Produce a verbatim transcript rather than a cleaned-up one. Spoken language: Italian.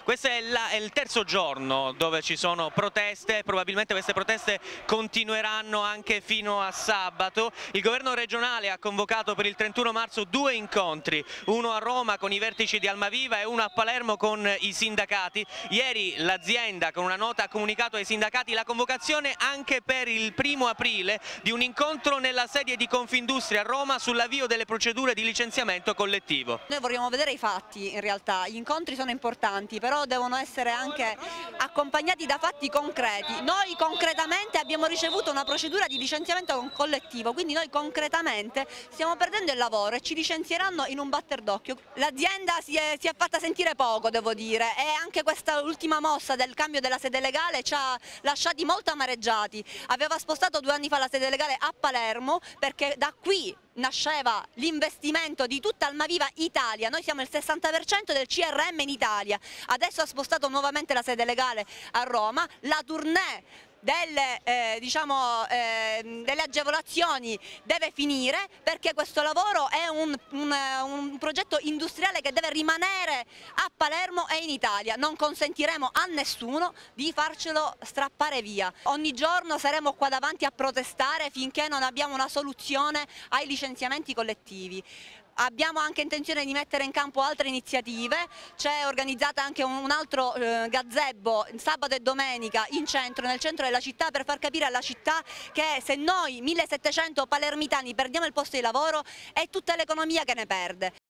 Questo è, la, è il terzo giorno dove ci sono proteste, probabilmente queste proteste continueranno anche fino a sabato. Il governo regionale ha convocato per il trentuno marzo due incontri, uno a Roma con i vertici di Almaviva e uno a Palermo con i sindacati. Ieri l'azienda con una nota ha comunicato ai sindacati la convocazione anche per il primo aprile di un incontro nella sede di Confindustria a Roma sull'avvio delle procedure di licenziamento collettivo. Noi vorremmo vedere i fatti in realtà, gli incontri sono importanti, però devono essere anche accompagnati da fatti concreti. Noi concretamente abbiamo ricevuto una procedura di licenziamento collettivo, quindi noi concretamente stiamo perdendo il lavoro e ci licenzieranno in un batter d'occhio. L'azienda si è, si è fatta sentire poco, devo dire, e anche questa ultima mossa del cambio della sede legale ci ha lasciati molto amareggiati. Aveva spostato due anni fa la sede legale a Palermo perché da qui nasceva l'investimento di tutta Almaviva Italia. Noi siamo il sessanta per cento del C R M in Italia, adesso ha spostato nuovamente la sede legale a Roma. La tournée Delle, eh, diciamo, eh, delle agevolazioni deve finire, perché questo lavoro è un, un, un progetto industriale che deve rimanere a Palermo e in Italia. Non consentiremo a nessuno di farcelo strappare via. Ogni giorno saremo qua davanti a protestare finché non abbiamo una soluzione ai licenziamenti collettivi. Abbiamo anche intenzione di mettere in campo altre iniziative, c'è organizzata anche un altro eh, gazebo sabato e domenica in centro, nel centro della città, per far capire alla città che se noi millesettecento palermitani perdiamo il posto di lavoro è tutta l'economia che ne perde.